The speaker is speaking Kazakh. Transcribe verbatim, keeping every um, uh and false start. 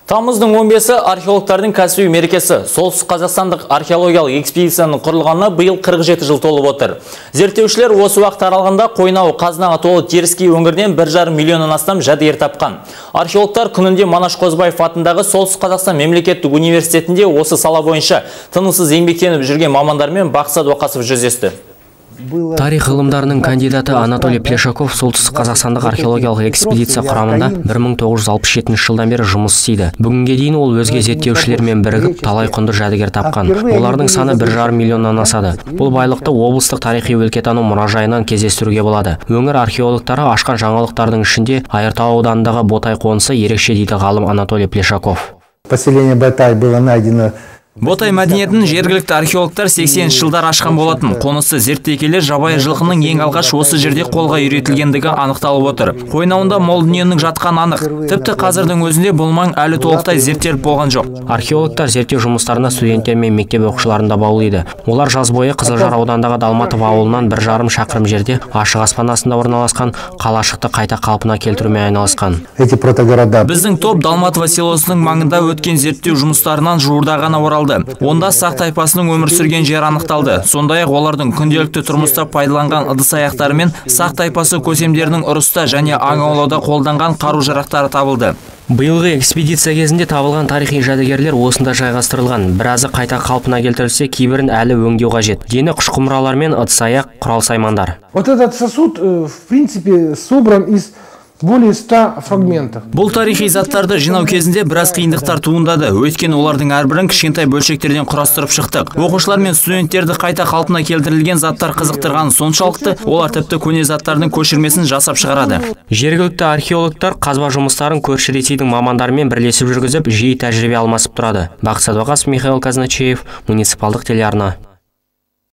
Тамыздың он бесі археологтардың кәсіби мерекесі. Солтүстік Қазақстандық археологиялық экспедицияның құрылғанына биыл қырық жеті жыл толып отыр. Зерттеушілер осы уақыт аралығында Қойнауы қазынаға толы Теріскей өңірінен бір жарым миллионнан астам жәдігер тапқан. Археологтар күнінде Манаш Қозыбаев атындағы Солтүстік Қазақстан мемлекеттік университетінде осы сала бойынша тынымсыз еңбектеніп жүрген мамандармен Бақсат Оқасов жүздесті. Тарих ғылымдарының кандидаты Анатолий Плешаков солтүстік қазақстандық археологиялық экспедиция құрамында бір мың тоғыз жүз алпыс жетінші жылдан бері жұмыс істейді. Бүгінге дейін ол өзге зерттеушілермен бірігіп талай құнды жәдігер тапқан. Олардың саны бір жарым миллионнан асады. Бұл байлықты облыстық тарихи өлкетану мұражайынан кездестіруге болады. Өңір археологтары ашқан жаңалықтардың ішінде Айыртау ауданындағы Ботай қонысы ерекше дейді ғалым Анатолий Плешаков. Поселение Ботай было найдено. Ботай мәдениетін жергілікті археологтар сексенінші жылдар ашқан болатын. Қонысы зерттей келе жабайы жылқының ең алғаш осы жерде қолға үйретілгендігі анықталып отыр. Қойнауында мол дүниенің жатқан анық. Тіпті қазірдің өзінде бұл маң әлі толықтай зерттеліп болған жоқ. Археологтар зерттеу жұмыстарына студенттер мен мектеп оқушыларын да баулиды. Олар жаз бойы Қызылжар ауданындағы Далматов ауылынан бір жарым шақырым жерде ашық аспан астында орналасқан қалашықты қайта қалпына келтірумен айналысқан. Біздің топ Далматова селосының маңында өткен зерттеу жұмыстарынан жуырда ғана оралды. Онда сақ тайпасының өмір сүрген жер анықталды. Сондай-ақ олардың күнделікті тұрмыста пайдаланған ыдыс аяқтары мен сақ тайпасы көсемдерінің ұрыста және аң аулауда қолданған қару-жарақтары табылды. Биылғы экспедиция кезінде табылған тарихи жәдігерлер осында жайғастырылған. Біразы қайта қалпына келтірілсе, кейбірін әлі өңдеу қажет. Дені құш құмыралар мен ыдыс аяқ, құрал-саймандар. Вот этот сосуд, в принципе, собран из более ста фрагментов. Бұл тарихи заттарды жинау кезінде біраз қиындықтар туындады. Өйткені олардың әрбірін кішкентай бөлшектерден құрастырып шықтық. Оқушылар мен студенттерді қайта қалпына келтірілген заттар қызықтырған соншалықты, олар тіпті көне заттардың көшірмесін жасап шығарады. Жергілікті археологтар қазба жұмыстарын көрші Ресейдің мамандарымен бірлесіп жүргізіп, жиі тәжірибе алмасып тұрады. Бақсат Оқасов, Михаил Казначеев, муниципалдық телеарна.